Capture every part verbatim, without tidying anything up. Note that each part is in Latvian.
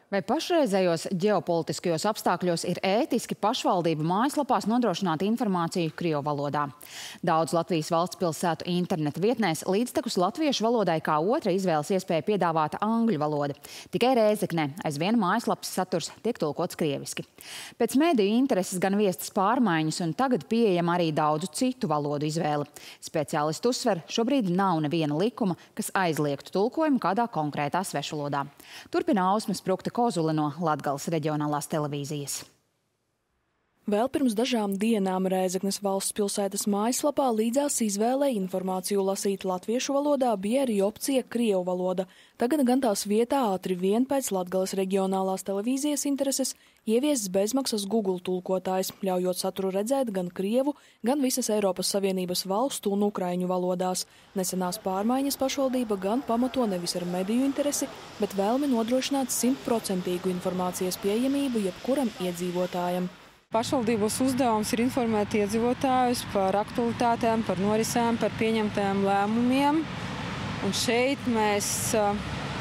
Vai pašreizējos ģeopolitiskajos apstākļos ir ētiski pašvaldību mājaslapās nodrošināt informāciju krievu valodā? Daudz Latvijas valsts pilsētu interneta vietnēs līdztekus latviešu valodai kā otra izvēles iespēja piedāvāta angļu valoda. Tikai Rēzeknē aizvien mājaslapas saturs tiek tulkots krieviski. Pēc mediju intereses gan viestas pārmaiņas, un tagad pieejama arī daudzu citu valodu izvēle. Speciālisti uzsver, šobrīd nav neviena likuma, kas aizliegtu tulkojumu kādā konkrētā svešvalodā. Turpina Ausma Sprukta Kozule no Latgales reģionālās televīzijas. Vēl pirms dažām dienām Rēzeknes valsts pilsētas mājaslapā līdzās izvēlei informāciju lasīt latviešu valodā bija arī opcija krievu valoda. Tagad gan tās vietā ātri vien pēc Latgales reģionālās televīzijas intereses ieviests bezmaksas Google tulkotājs, ļaujot saturu redzēt gan krievu, gan visas Eiropas Savienības valstu un ukraiņu valodās. Nesenās pārmaiņas pašvaldība gan pamato nevis ar mediju interesi, bet vēlmi nodrošināt simtprocentīgu informācijas pieejamību jebkuram iedzīvotājam. Pašvaldības uzdevums ir informēt iedzīvotājus par aktualitātēm, par norisēm, par pieņemtajiem lēmumiem. Un šeit mēs uh,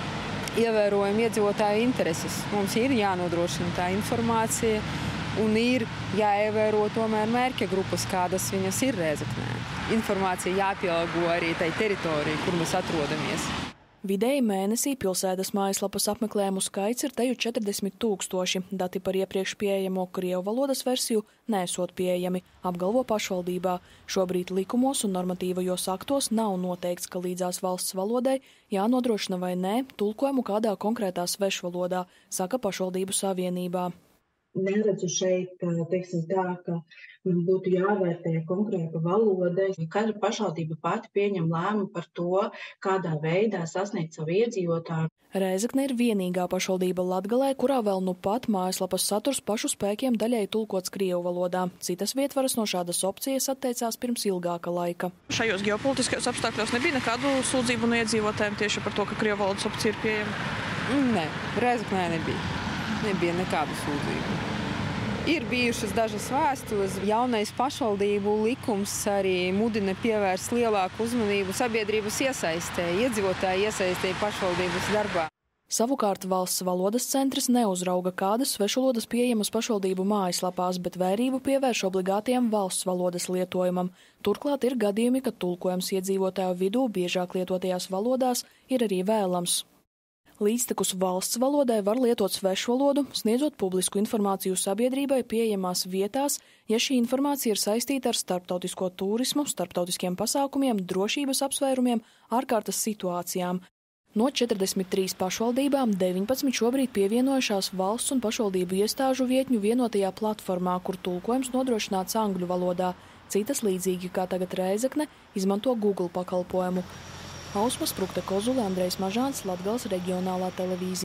ievērojam iedzīvotāju intereses. Mums ir jānodrošina tā informācija un ir jāievēro tomēr mērķa grupas, kādas viņas ir Rēzeknē. Informācija jāpielāgo arī tai teritorijai, kur mēs atrodamies. Vidēji mēnesī pilsētas mājaslapas apmeklējumu skaits ir teju četrdesmit tūkstoši. Dati par iepriekš pieejamo krievu valodas versiju neesot pieejami, apgalvo pašvaldībā. Šobrīd likumos un normatīvajos aktos nav noteikts, ka līdzās valsts valodai jānodrošina vai nē tulkojumu kādā konkrētā svešvalodā, saka pašvaldību savienībā. Neredzu šeit, teiksim tā, ka būtu jāvērtē konkrēta valoda. Katra pašvaldība pati pieņem lēmumu par to, kādā veidā sasniegt savu iedzīvotāju. Rēzekne ir vienīgā pašvaldība Latgalē, kurā vēl nu pat mājaslapas saturs pašu spēkiem daļai tulkots krievu valodā. Citas vietvaras no šādas opcijas atteicās pirms ilgāka laika. Šajos ģeopolitiskajos apstākļos nebija nekādu sūdzību no iedzīvotājiem tieši par to, ka krievu valodas opcija ir pieejama? Nē, Rēzeknē nebija. Nebija nekādu sūdzību. Ir bijušas dažas vēstules. Jaunais pašvaldību likums arī mudina pievērst lielāku uzmanību sabiedrības iesaistē, iedzīvotāju iesaistē pašvaldības darbā. Savukārt valsts valodas centrs neuzrauga kādas svešvalodas pieejamas pašvaldību mājaslapās, bet vērību pievērš obligātiem valsts valodas lietojumam. Turklāt ir gadījumi, kad tulkojums iedzīvotāju vidū biežāk lietotajās valodās ir arī vēlams. Līdztekus valsts valodai var lietot svešvalodu, sniedzot publisku informāciju sabiedrībai pieejamās vietās, ja šī informācija ir saistīta ar starptautisko turismu, starptautiskiem pasākumiem, drošības apsvērumiem, ārkārtas situācijām. No četrdesmit trīs pašvaldībām deviņpadsmit šobrīd pievienojušās valsts un pašvaldību iestāžu vietņu vienotajā platformā, kur tulkojums nodrošināts angļu valodā. Citas līdzīgi kā tagad Rēzekne izmanto Google pakalpojumu. Ausma Sprukta Kozule, Andrejs Mažāns, Latgales reģionālā televīzija.